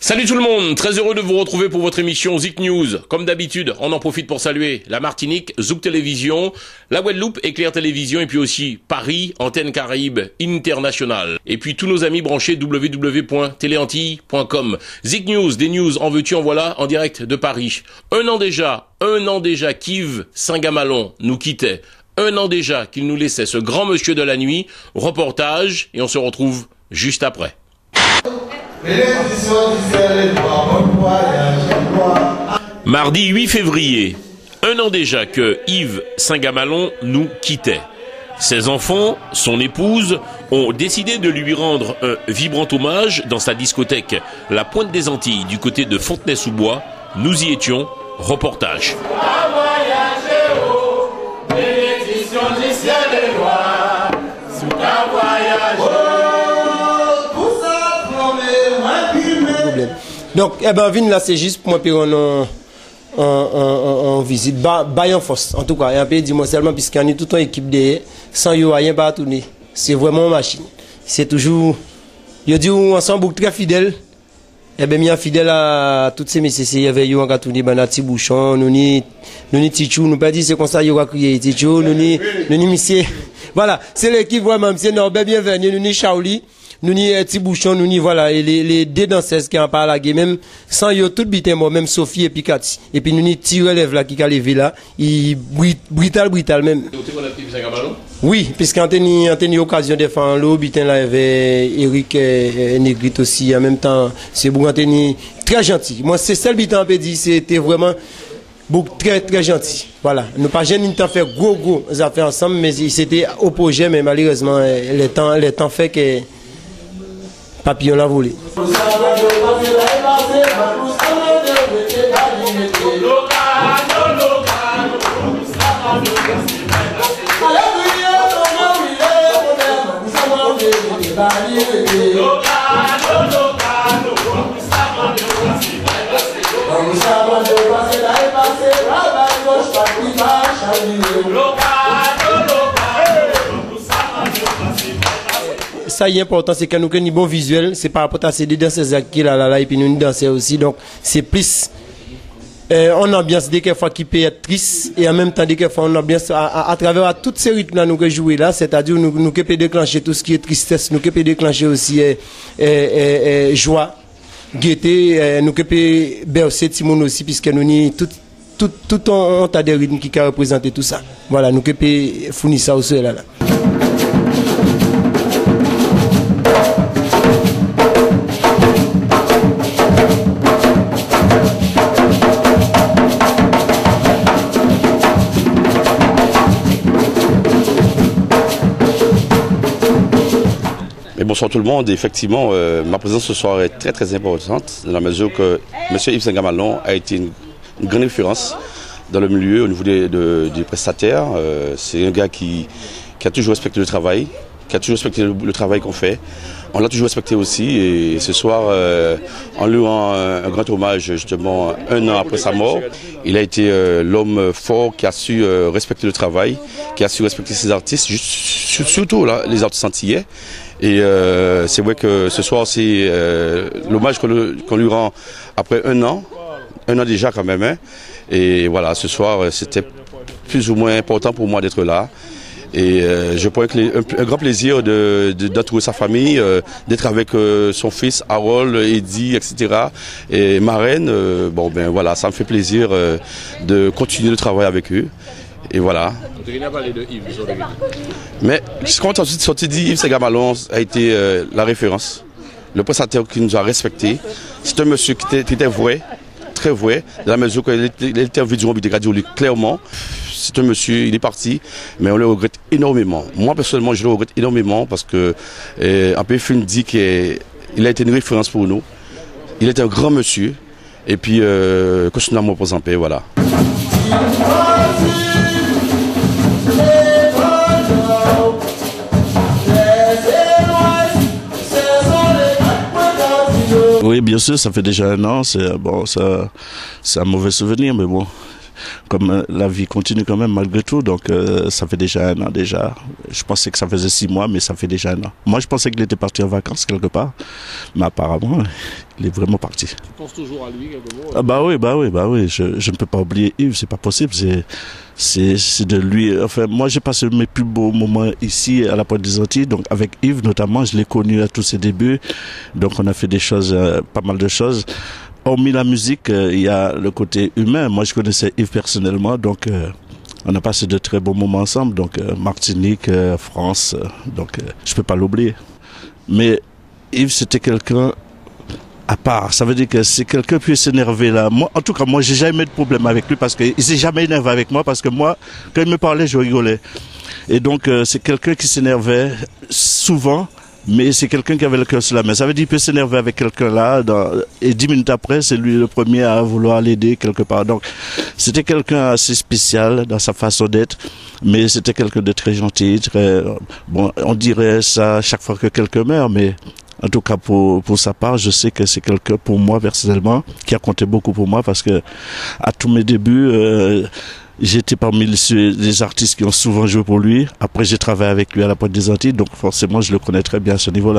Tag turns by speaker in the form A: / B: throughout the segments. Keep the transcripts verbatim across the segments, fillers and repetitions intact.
A: Salut tout le monde, très heureux de vous retrouver pour votre émission Zik News. Comme d'habitude, on en profite pour saluer la Martinique, Zouk Télévision, la Guadeloupe, Éclair Télévision et puis aussi Paris, Antenne Caraïbe International. Et puis tous nos amis branchés w w w point téléantilles point com. Zik News, des news en veux-tu en voilà, en direct de Paris. Un an déjà, un an déjà qu'Yves Saint-Gamalon nous quittait. Un an déjà qu'il nous laissait ce grand monsieur de la nuit. Reportage et on se retrouve juste après. Mardi huit février, un an déjà que Yves Saint-Gamalon nous quittait. Ses enfants, son épouse, ont décidé de lui rendre un vibrant hommage dans sa discothèque La Pointe des Antilles du côté de Fontenay-sous-Bois. Nous y étions, reportage.
B: Donc, eh ben, vin là, c'est juste pour moi, puis on en, en, en, en visite, bail en force, en tout cas, et un peu dis-moi seulement, puisqu'on est toute une équipe de, sans yo, rien pas à tourner. C'est vraiment une machine. C'est toujours, je dis, ensemble, très fidèle. Eh ben, bien fidèle à toutes ces messieurs, il y avait yo, en tourné, ben, à Tibouchon, nous ni, nous ni Tichou, nous pas dit, c'est comme ça, yo, a crié Tichou, nous ni, nous ni, monsieur. Voilà, c'est l'équipe, vraiment, monsieur Norbert, bienvenue, nous ni Chaouli. Nous n'y petits bouchons, nous n'y voilà, et les, les deux danseuses qui en parlent là, même sans yo tout bitin, moi, même Sophie et puis Cathy. Et puis nous n'y tire lève là, qui a levé là, il brutal, brutal même. Oui, puisqu'on a eu l'occasion de faire l'eau, bitin là, il y avait Eric et Negrit aussi, en même temps, c'est pour très gentil. Moi, c'est ça le bitin, on peut dire, c'était vraiment beaucoup très, très gentil. Voilà. Nous pas jamais temps faire gros, gros affaires ensemble, mais c'était au projet, mais malheureusement, le temps, le temps fait que papillon l'a volé. Ça y est important, c'est que nous avons un bon visuel, c'est par rapport à ces deux danseurs qui là, là, là, et puis nous dansons aussi, donc c'est plus euh, on ambiance dès fois qui peut être triste, et en même temps dès fois on ambiance à, à, à travers à toutes ces rythmes là nous que jouer là, c'est-à-dire nous nous que peut déclencher tout ce qui est tristesse, nous que peut déclencher aussi euh, euh, euh, joie, gaieté, euh, nous que peut bercer Timon aussi, puisque nous ni tout tout tout on, on a des rythmes qui représentent tout ça. Voilà, nous que peut fournir ça aussi là là.
C: Mais bonsoir tout le monde, effectivement, euh, ma présence ce soir est très très importante dans la mesure que M. Yves Saint-Gamalon a été une, une grande référence dans le milieu au niveau des, de, des prestataires. Euh, c'est un gars qui, qui a toujours respecté le travail, qui a toujours respecté le, le travail qu'on fait. On l'a toujours respecté aussi et ce soir, euh, en lui rendant un, un grand hommage justement un an après sa mort, il a été euh, l'homme fort qui a su euh, respecter le travail, qui a su respecter ses artistes, juste, surtout là, les artistes antillais. Et euh, c'est vrai que ce soir, c'est euh, l'hommage qu'on qu'on lui rend après un an, un an déjà quand même. Hein. Et voilà, ce soir, c'était plus ou moins important pour moi d'être là. Et euh, je prends un, un grand plaisir de, de, d'entourer sa famille, euh, d'être avec euh, son fils Harold, Eddie, et cetera. Et ma reine, euh, bon ben voilà, ça me fait plaisir euh, de continuer le travail avec eux. Et voilà. Mais quand on sorti dit, Yves Saint-Gamalon a été euh, la référence, le prestataire qui nous a respecté. C'est un monsieur qui était, qui était vrai, très vrai, dans la mesure qu'il était interviewé du radio clairement. C'est un monsieur, il est parti, mais on le regrette énormément. Moi personnellement, je le regrette énormément parce que euh, un peu film dit qu'il a été une référence pour nous. Il était un grand monsieur, et puis euh, continuons à pour en paix, voilà.
D: Oui, bien sûr, ça fait déjà un an, c'est bon, ça, c'est un mauvais souvenir, mais bon, comme euh, la vie continue quand même malgré tout, donc euh, ça fait déjà un an déjà. Je pensais que ça faisait six mois, mais ça fait déjà un an. Moi, je pensais qu'il était parti en vacances quelque part, mais apparemment, il est vraiment parti.
A: Tu penses toujours à lui, quelque part?
D: Ah bah oui, bah oui, bah oui. Je, je ne peux pas oublier Yves, c'est pas possible. C'est, c'est, c'est de lui. Enfin, moi, j'ai passé mes plus beaux moments ici à la Pointe des Antilles. Donc, avec Yves notamment, je l'ai connu à tous ses débuts. Donc, on a fait des choses, euh, pas mal de choses. Hormis la musique, euh, il y a le côté humain. Moi, je connaissais Yves personnellement, donc. Euh, On a passé de très bons moments ensemble, donc euh, Martinique, euh, France, euh, donc euh, je peux pas l'oublier. Mais Yves, c'était quelqu'un à part. Ça veut dire que c'est quelqu'un qui peut s'énerver là. Moi, en tout cas, moi, j'ai jamais eu de problème avec lui parce qu'il s'est jamais énervé avec moi parce que moi, quand il me parlait, je rigolais. Et donc, euh, c'est quelqu'un qui s'énervait souvent. Mais c'est quelqu'un qui avait le cœur sur la main. Ça veut dire qu'il peut s'énerver avec quelqu'un là, dans, et dix minutes après, c'est lui le premier à vouloir l'aider quelque part. Donc, c'était quelqu'un assez spécial dans sa façon d'être, mais c'était quelqu'un de très gentil, très, bon, on dirait ça chaque fois que quelqu'un meurt, mais en tout cas pour, pour sa part, je sais que c'est quelqu'un pour moi personnellement, qui a compté beaucoup pour moi parce que à tous mes débuts, euh, j'étais parmi les, les artistes qui ont souvent joué pour lui. Après, j'ai travaillé avec lui à la Pointe des Antilles, donc forcément, je le connais très bien à ce niveau-là.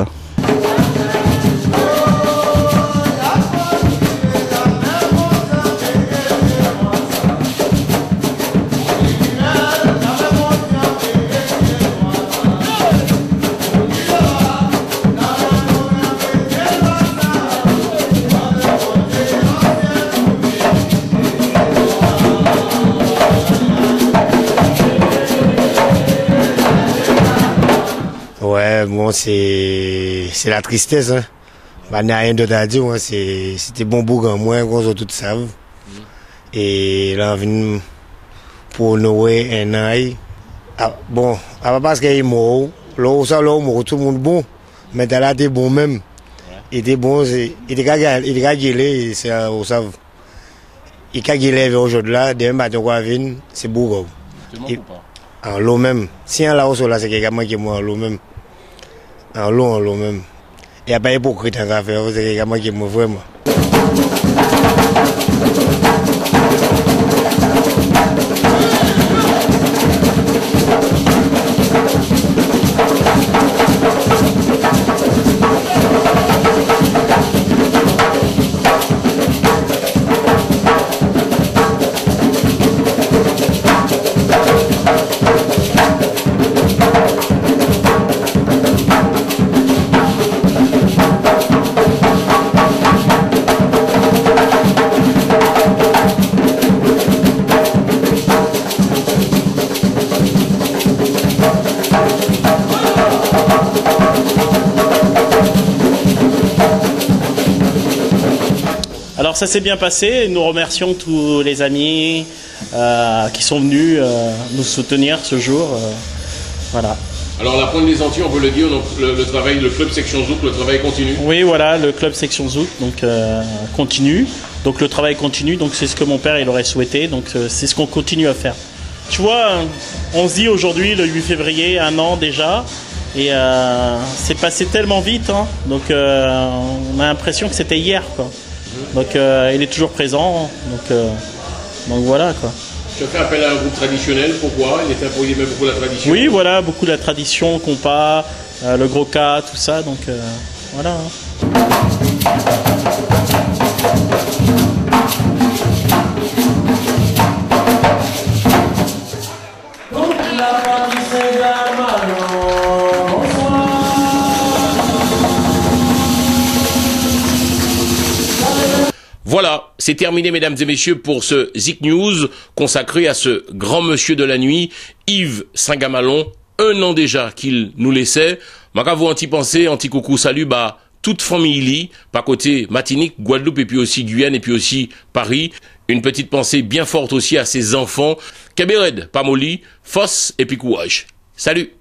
E: Ouais, bon, c'est c'est la tristesse. Hein. Bah, n'y a rien d'autre à dire. Hein. C'était bon bougan, moi, qu'on tout savent. Mm. Et là, on vient pour Noé un an. Ah, bon, parce qu'il est mort. Là, ça, là, mort, tout le monde bon. Mais là, il était bon même. Ouais. Il était bon, il était gagné, c'est au savent. Il est gagné aujourd'hui là, demain, il va venir, c'est bougan.
A: Tu mens ou pas?
E: En l'eau même. Si un là, là, c'est quelqu'un qui est mort en l'eau même. En l'eau, en l'eau même. Il n'y a pas hypocrite dans l'affaire, c'est quelqu'un qui est mort vraiment.
F: Alors ça s'est bien passé, nous remercions tous les amis euh, qui sont venus euh, nous soutenir ce jour. Euh, voilà.
A: Alors la Pointe des Antilles, on peut le dire, donc, le, le travail, le club section Zouk, le travail continue.
F: Oui, voilà, le club section Zouk donc euh, continue. Donc le travail continue, donc c'est ce que mon père il aurait souhaité, donc euh, c'est ce qu'on continue à faire. Tu vois, on se dit aujourd'hui le huit février, un an déjà, et euh, c'est passé tellement vite, hein, donc euh, on a l'impression que c'était hier, quoi. Donc euh, il est toujours présent, donc, euh, donc voilà quoi.
A: Tu as fait appel à un groupe traditionnel, pourquoi? Il était imposé même beaucoup la tradition.
F: Oui, voilà, beaucoup de la tradition, compas, euh, le gros cas, tout ça, donc euh, voilà. Hein.
A: Voilà, c'est terminé mesdames et messieurs pour ce Zik News consacré à ce grand monsieur de la nuit, Yves Saint-Gamalon, un an déjà qu'il nous laissait. Macavo anti-pensée, anti-coucou, salut, bah, toute famille, par côté Martinique, Guadeloupe et puis aussi Guyane et puis aussi Paris. Une petite pensée bien forte aussi à ses enfants, Kabéred, Pamoli, Foss et puis Courage. Salut!